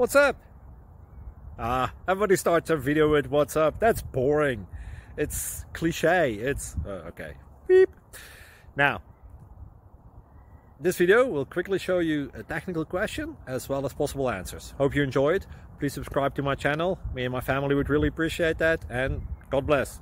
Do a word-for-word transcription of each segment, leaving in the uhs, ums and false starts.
What's up? Ah, everybody starts a video with what's up. That's boring. It's cliche. It's uh, okay. Beep. Now, this video will quickly show you a technical question as well as possible answers. Hope you enjoyed. Please subscribe to my channel. Me and my family would really appreciate that, and God bless.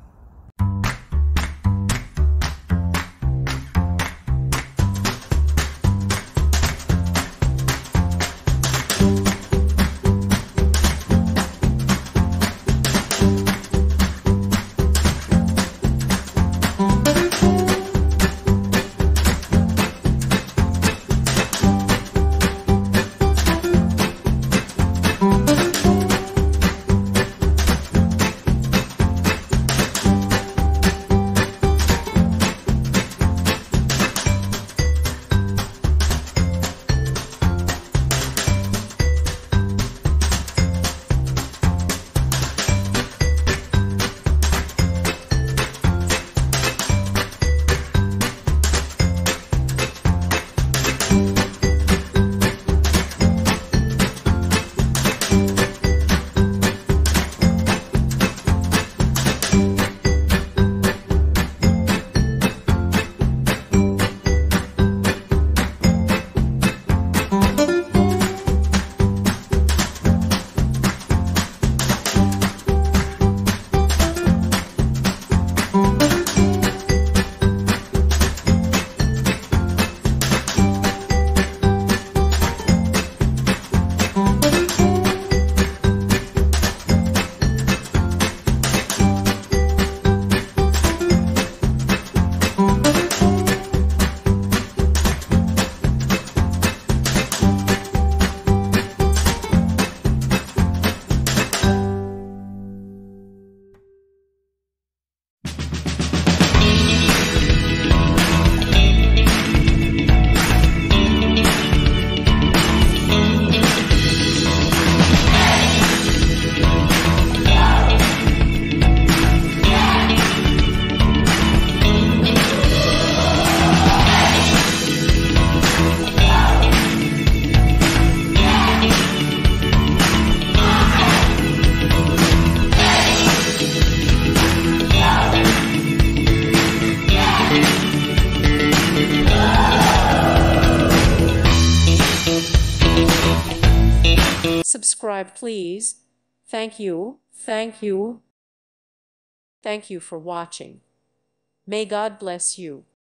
Subscribe, please. Thank you. Thank you. Thank you for watching. May God bless you.